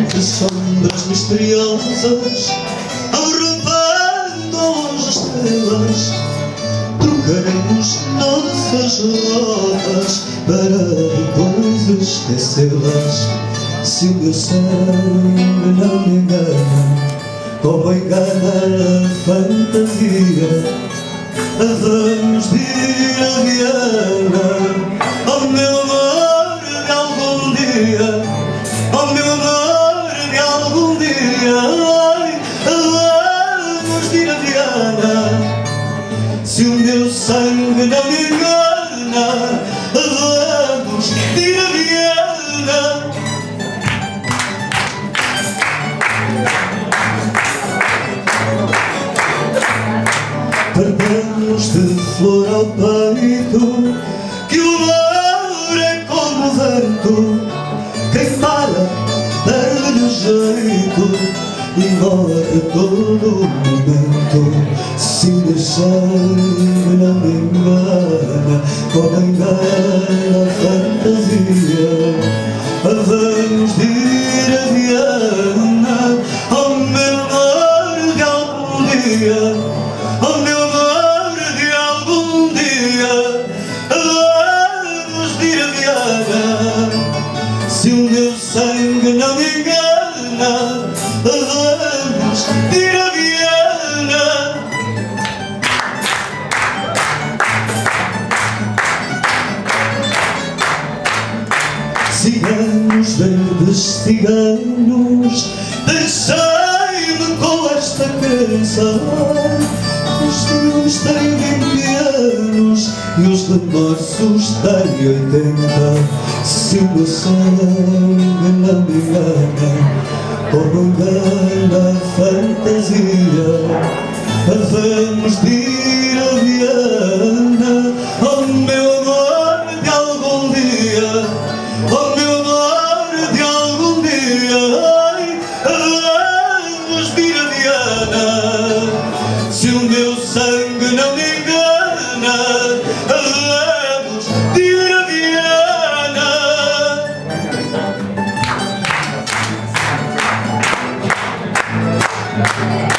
entre sombras misteriosas, arrependo as estrelas. Trocaremos nossas rodas para depois esquecê-las. Se o meu sangue não me engana, como engana a fantasia, vamos ir a Viana, oh meu amor de algum dia, oh meu amor de algum dia. Ai, vamos ir a Viana. Se o meu sangue não me engana, vamos ir a Viana. Perdemos de flor ao peito, que o amor é como o vento. Quem para, perde-lhe o jeito e morre todo o momento. Se o meu sangue não me engana, como engana a fantasia, vamos ir a Viana, oh meu amor de algum dia, oh meu amor de algum dia, vamos ir a Viana. Se o meu sangue não me engana, vamos ir a Viana. Ciganos, verdes ciganos, deixai-me com esta crença. Os filhos têm 20 anos e os remorsos têm 80. Se o meu sangue não me engana, como engana a fantasia, vamos ir a Viana, oh meu amor de algum dia, oh meu amor de algum dia. Ai, vamos ir a Viana. Se o meu sangue não me engana, vamos ir a Viana.